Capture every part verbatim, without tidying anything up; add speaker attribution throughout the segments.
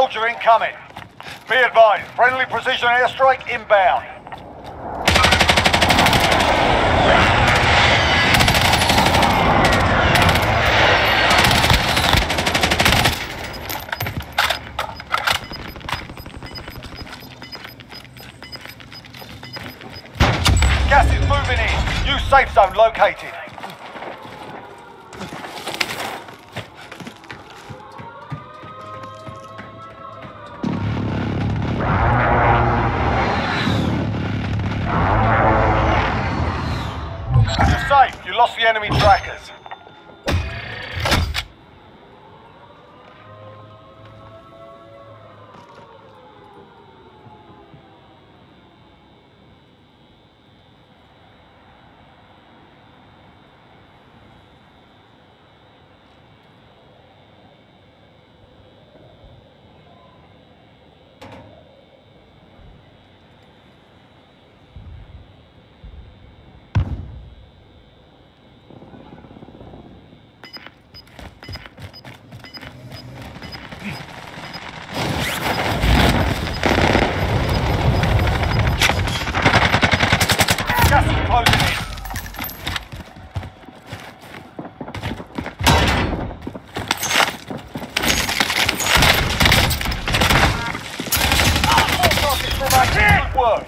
Speaker 1: soldier incoming. Be advised, friendly precision airstrike inbound. Gas is moving in. New safe zone located. You're safe. You lost the enemy trackers. Gas is closing in. All targets remain. Good work.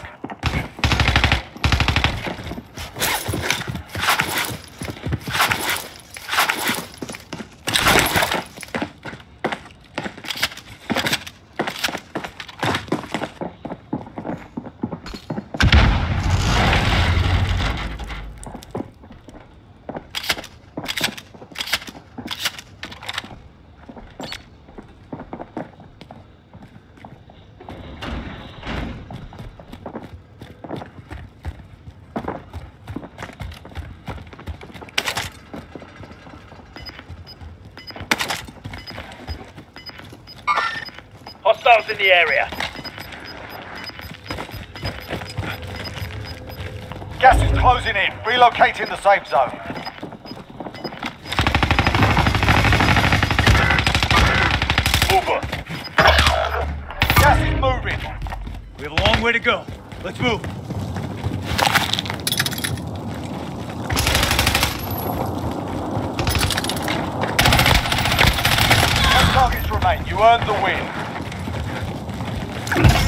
Speaker 2: Hostiles in the area.
Speaker 1: Gas is closing in. Relocating the safe zone.
Speaker 2: Over.
Speaker 1: Gas is moving.
Speaker 3: We have a long way to go. Let's move.
Speaker 1: No targets remain. You earned the win.